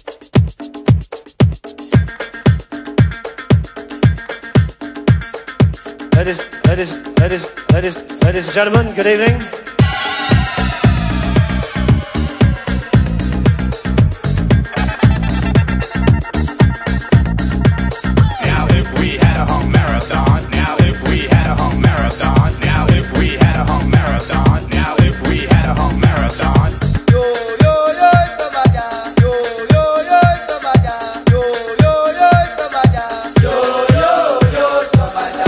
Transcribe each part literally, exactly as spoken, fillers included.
Ladies, ladies, ladies, ladies, ladies and gentlemen, good evening. Now if we had a home marathon, now if we had a home marathon, now if we had a home marathon, now if we had a home marathon. Yo yo yo Somalia, yo yo yo Somalia, yo yo yo Somalia, yo yo yo Somalia.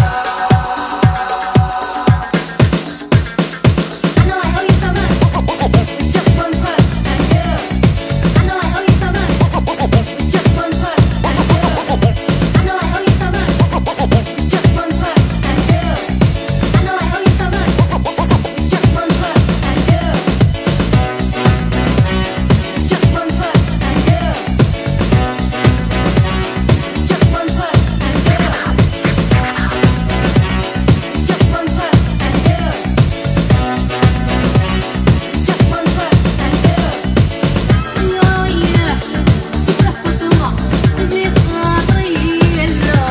I know I owe you so much with just one touch and you. I know I owe you so much with just one touch and you. I know I owe you so much with just one touch and you. I know I owe you so much with just one touch and you. Just one touch and you. Just one touch and you. Just one touch and you. Just one touch and you. Oh yeah, تفهم تبغي خاطري يلا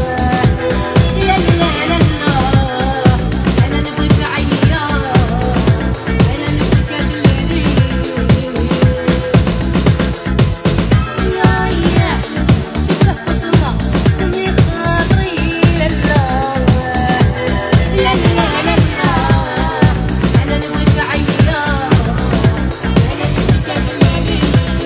يلا يلا أنا نبغيك عيار أنا نبغيك الليلي oh yeah تفهم تبغي خاطري يلا يلا يلا أنا نبغيك عيار أنا نبغيك الليلي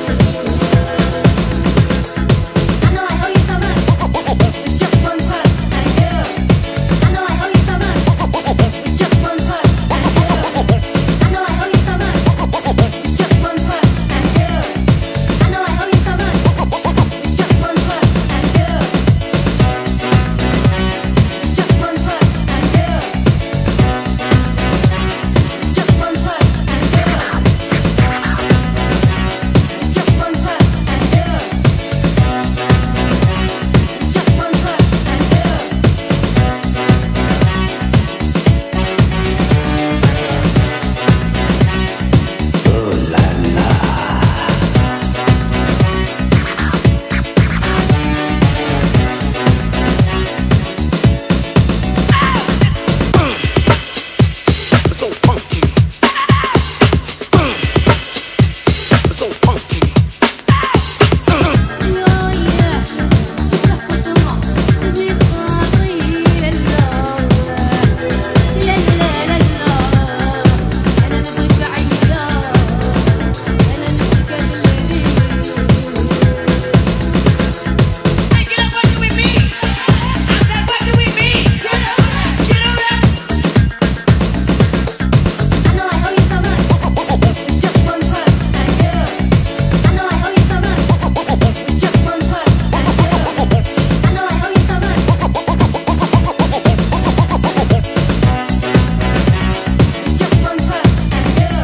I know I owe you so much with just one touch and you. I know I owe you so much with just one touch and you. I know I owe you so much with just one touch and you. I know I owe you so much with just one touch and you. Just one touch and you. Just one touch and you. Just one touch and you. Just one touch and you. It's so funky. It's so funky. Oh yeah تفهم تبغي خاطري يلا يلا يلا أنا نبغيك عيار أنا نبغيك الليلي Hey, get up, working with me. I said, working with me. Get up, get up. I know I owe you so much with just one touch and you. I know I owe you so much with just one touch and you. I know I owe you so much with just one touch and you.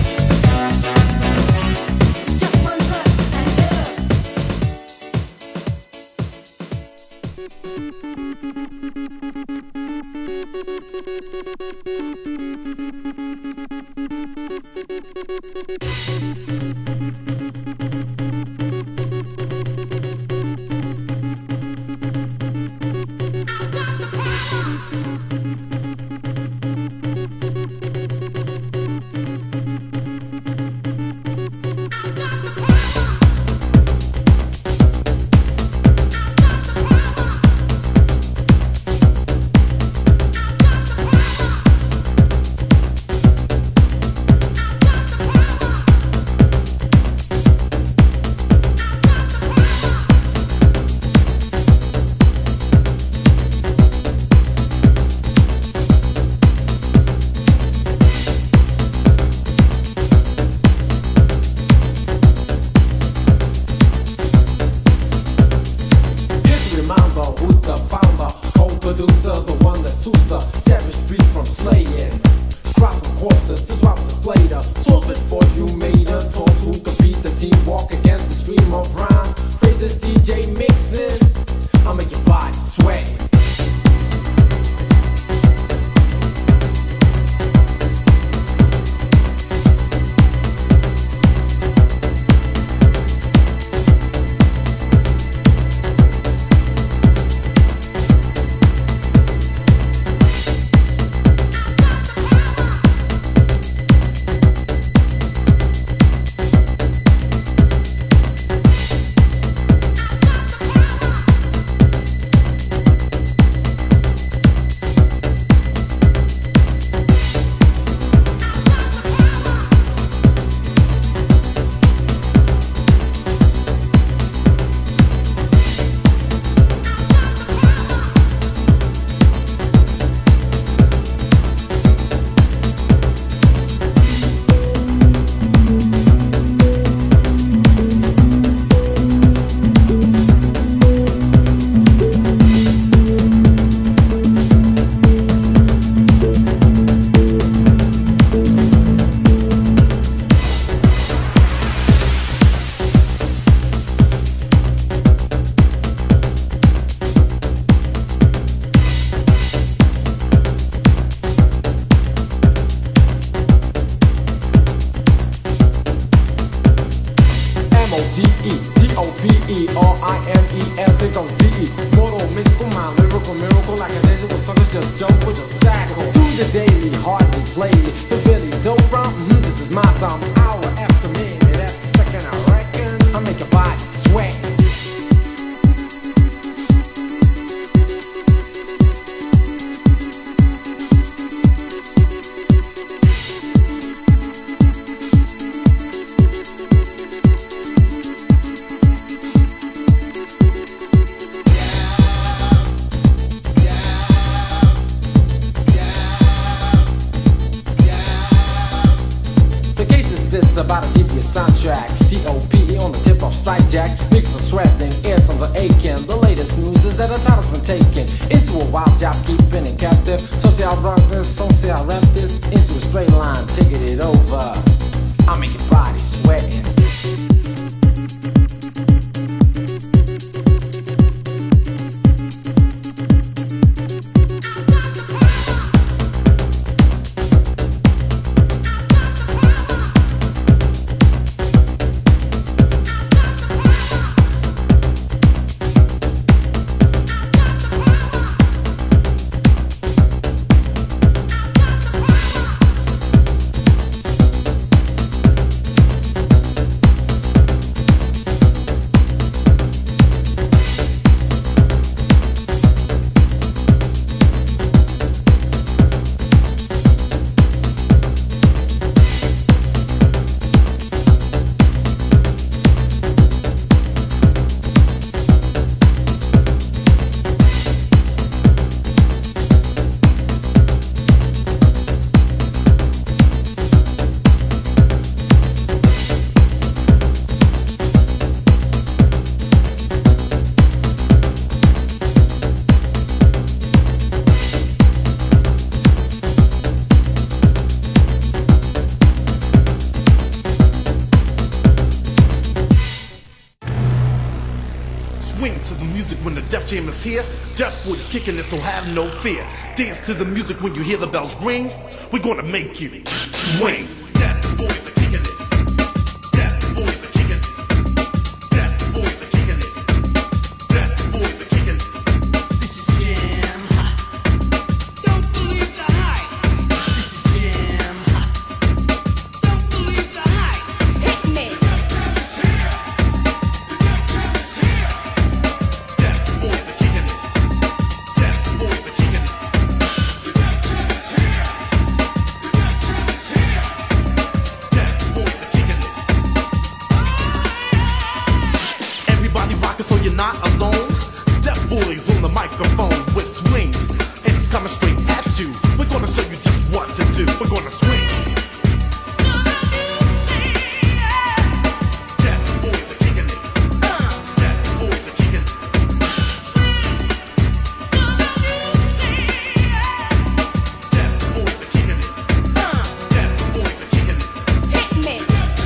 Just one touch and you. Just remember who's the founder, co-producer, the one that suits the savage beat from slaying. Crop of corpses to swap the later. Source it for you made a toss who could beat the team, walk against the stream of rhyme. Praise this D J mixing, I'll make your body sweat. E, D O P E, R I M E S, it don't D E. Mortal, mystical mind, lyrical, miracle, like a digital suckers just jump with your sackle. Do the daily, hardly play, severely dope from, mm, this is my time, hour after minute, after second, I reckon, I make your body sweat. About a devious soundtrack, P O P E on the tip of strike jack. Mix for sweating, earphones are aching. The latest news is that a title's been taken into a wild job, keeping it captive. So see I rock this, so see I rap this into a straight line, taking it over. I make your body sweating. Swing to the music when the Def Jam is here. Def Boys kicking it, so have no fear. Dance to the music when you hear the bells ring. We're gonna make you swing. Def Boys are kicking it. Def Boys are kicking it. Def Boys are kicking it. Def Boys are kicking it. This is jam hot. Don't believe the hype. This is jam hot. Don't believe the hype. Hit me. So you're not alone. Def Boys on the microphone with swing, and it's coming straight at you. We're gonna show you just what to do. We're gonna swing. Def Boys are kicking it. Def Boys are kicking it. Def Boys are kicking it. Def Boys are kicking it. Hit me.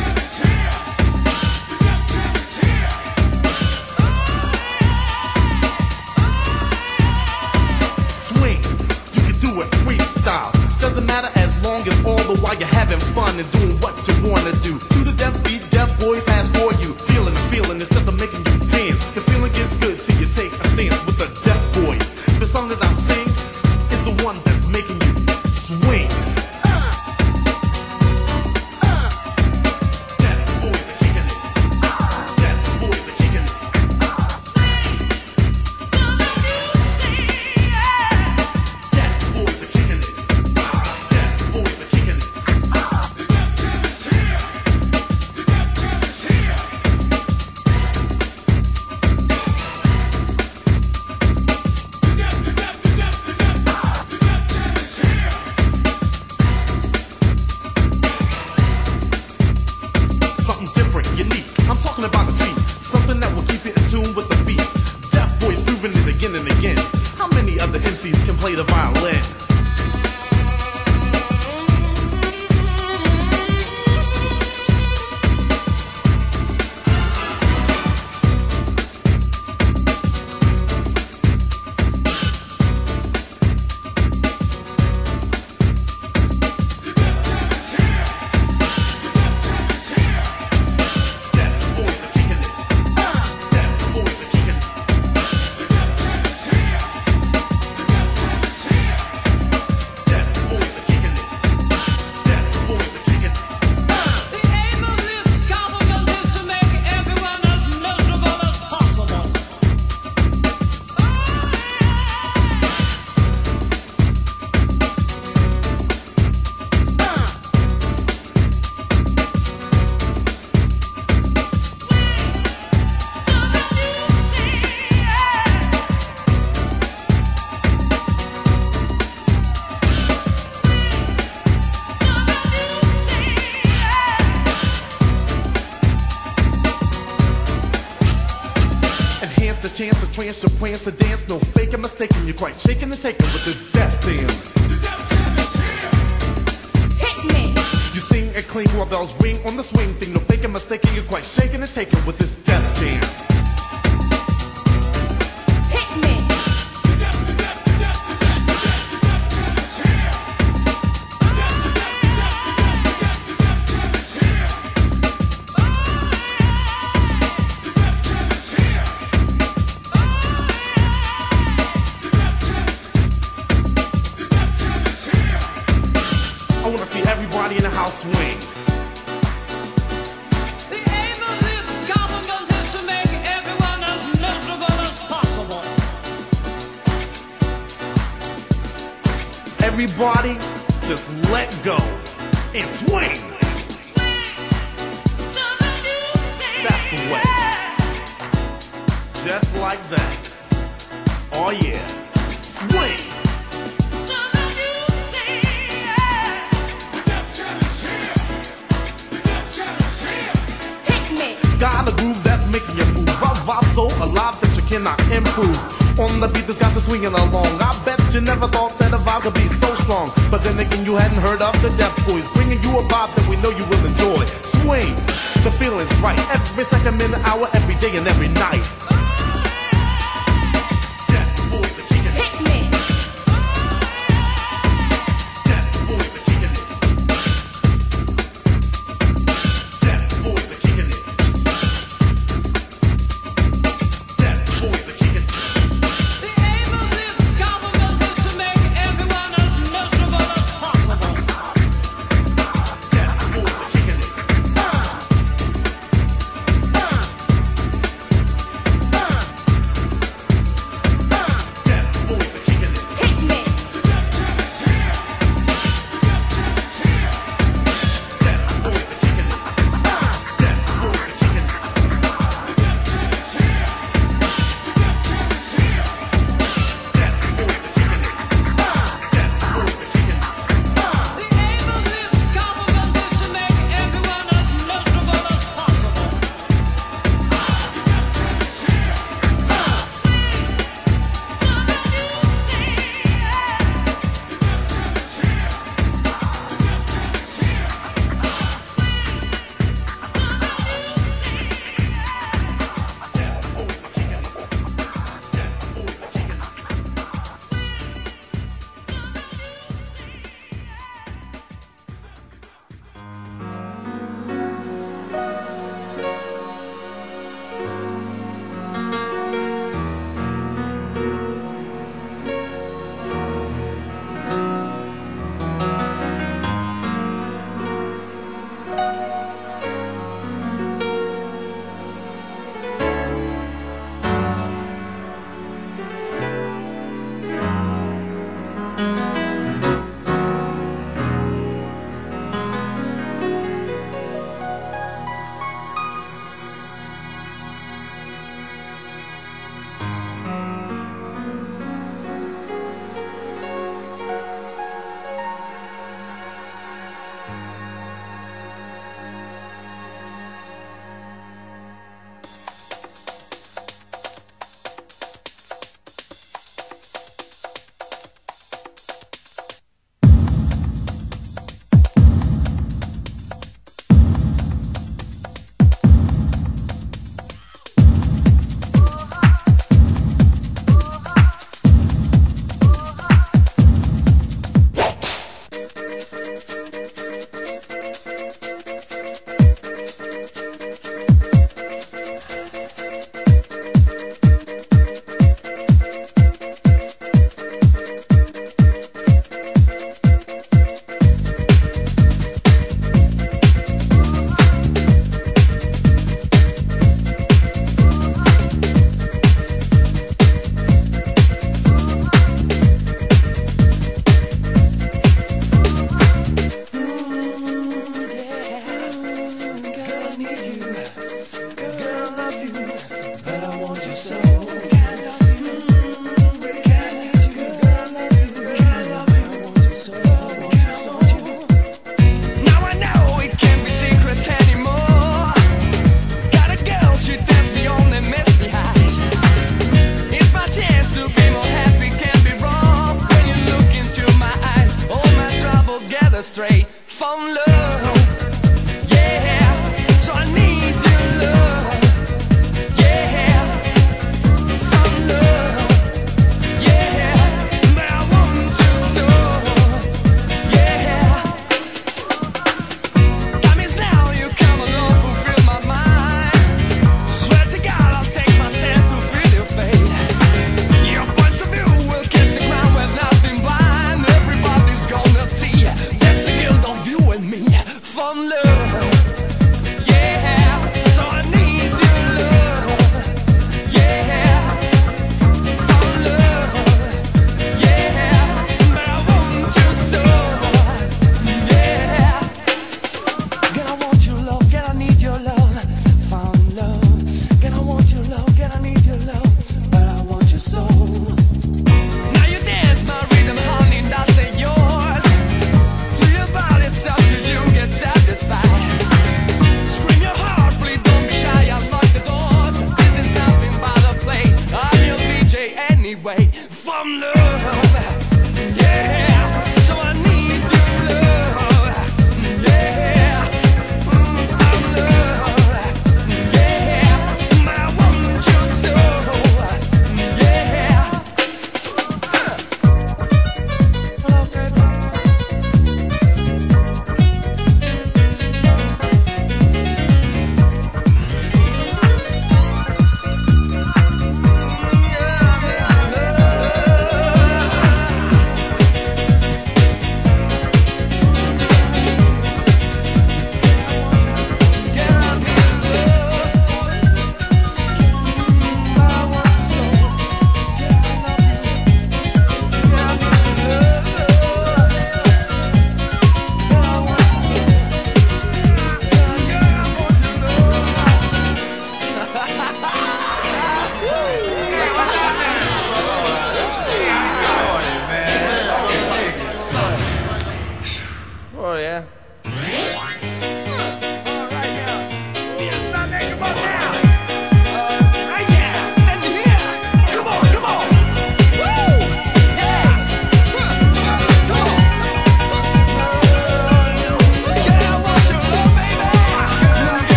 Freestyle doesn't matter as long as all the while you're having fun and doing what you wanna do. Do the Def beat Def Boys has for you. Feeling the feeling is just a making you dance. The feeling gets good till you take a stance with the Def Boys. The song that I sing is the one that's making you swing. Def Boys are kicking it. Def Boys are kicking it. Def Boys are kicking it. Def Boys are kicking it. hands, the chance to trance, to prance, to dance. No faking, mistaken, you're quite shaking and taking with this death dance. Hit me. You sing and cling while bells ring on the swing thing. No faking, mistaken, you're quite shaking and taking with this death dance. Hit me. I wanna see everybody in the house swing. The aim of this government is to make everyone as miserable as possible. Everybody, just let go and swing. That's the way. Just like that. Oh yeah. Swing. Got a groove that's making you move. I vibe so alive that you cannot improve. On the beat that's got you swinging along. I bet you never thought that a vibe could be so strong. But then again, you hadn't heard of the Deaf Boys, bringing you a vibe that we know you will enjoy. Swing, the feeling's right. Every second, minute, hour, every day and every night. Deaf Boys are kicking it. Hit me. Deaf Boys are kicking it. Deaf Boys are kicking it. Deaf Boys are kicking it. The aim of this government is to make everyone as miserable as possible. Deaf Boys are kicking it.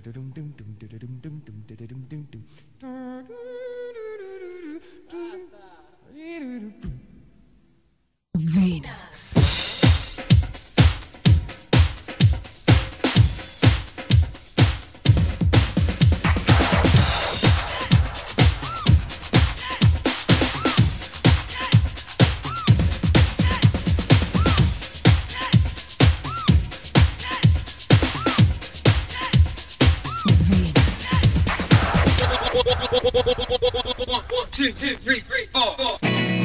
Two, two, three, three, four, four.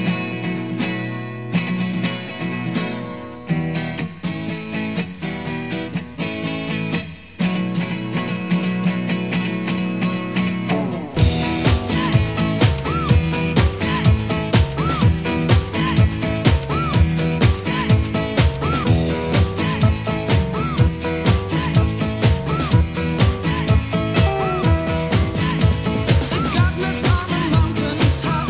Godless on a mountain top.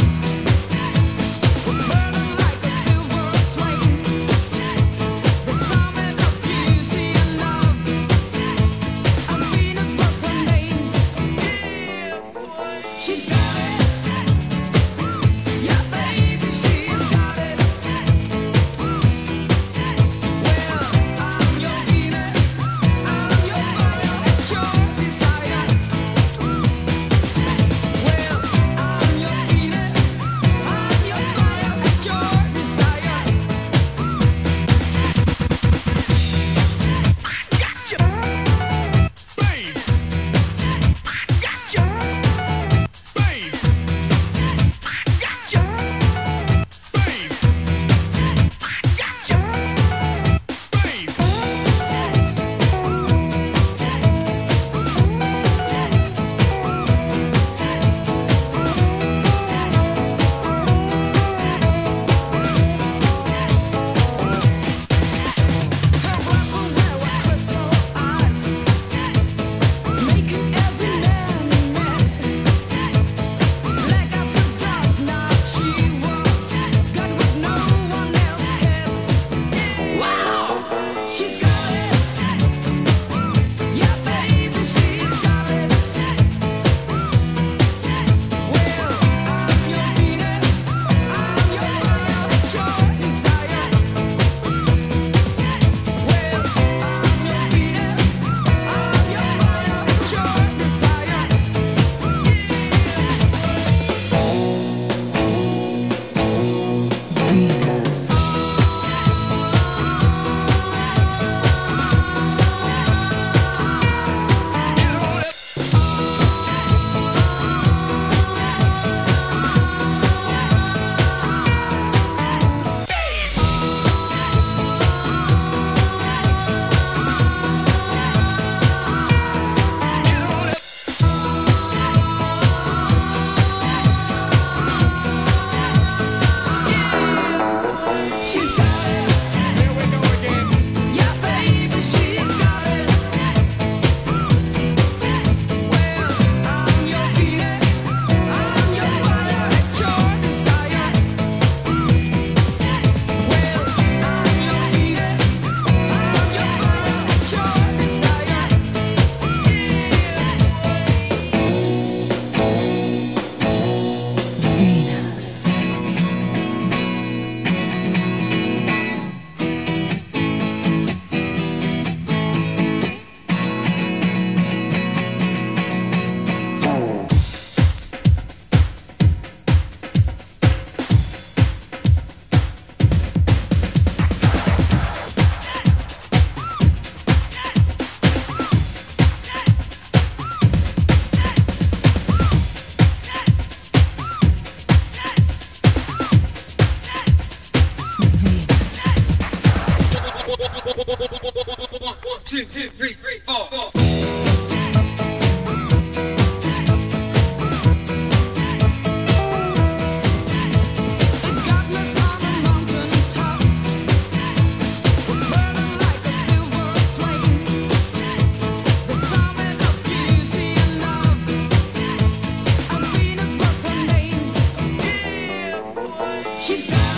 two, two, three, three, four, four. She's got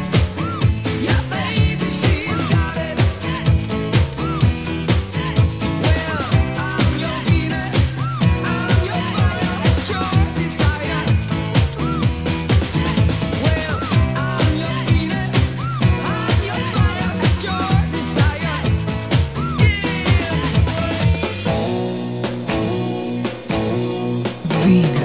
it, yeah, baby, she's got it. green.